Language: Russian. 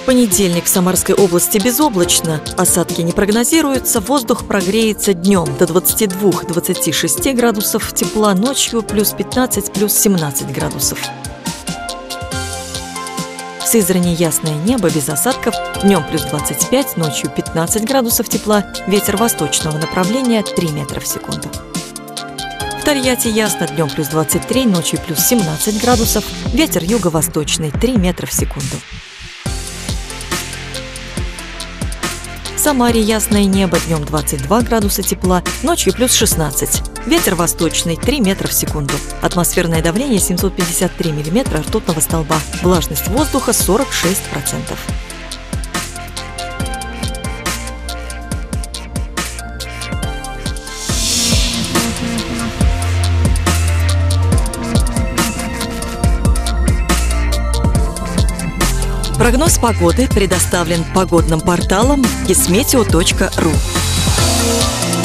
Понедельник в Самарской области безоблачно, осадки не прогнозируются, воздух прогреется днем до 22-26 градусов тепла, ночью плюс 15, плюс 17 градусов. В Сызрани ясное небо без осадков, днем плюс 25, ночью 15 градусов тепла, ветер восточного направления 3 метра в секунду. В Тольятти ясно, днем плюс 23, ночью плюс 17 градусов, ветер юго-восточный 3 метра в секунду. В Самаре ясное небо, днем 22 градуса тепла, ночью плюс 16. Ветер восточный 3 метра в секунду. Атмосферное давление 753 миллиметра ртутного столба. Влажность воздуха 46%. Прогноз погоды предоставлен погодным порталом kismeteo.ru.